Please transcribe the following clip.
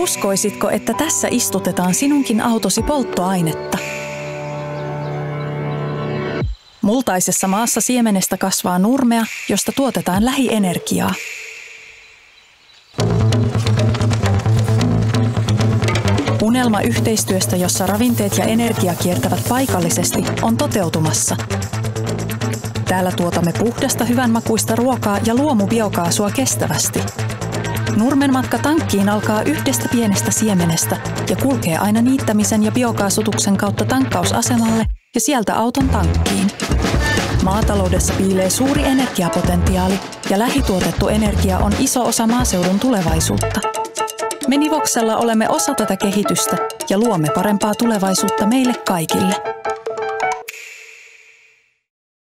Uskoisitko, että tässä istutetaan sinunkin autosi polttoainetta? Multaisessa maassa siemenestä kasvaa nurmea, josta tuotetaan lähienergiaa. Unelma yhteistyöstä, jossa ravinteet ja energia kiertävät paikallisesti, on toteutumassa. Täällä tuotamme puhdasta, hyvänmakuista ruokaa ja luomubiokaasua kestävästi. Nurmen matka tankkiin alkaa yhdestä pienestä siemenestä ja kulkee aina niittämisen ja biokaasutuksen kautta tankkausasemalle ja sieltä auton tankkiin. Maataloudessa piilee suuri energiapotentiaali ja lähituotettu energia on iso osa maaseudun tulevaisuutta. Me Nivoksella olemme osa tätä kehitystä ja luomme parempaa tulevaisuutta meille kaikille.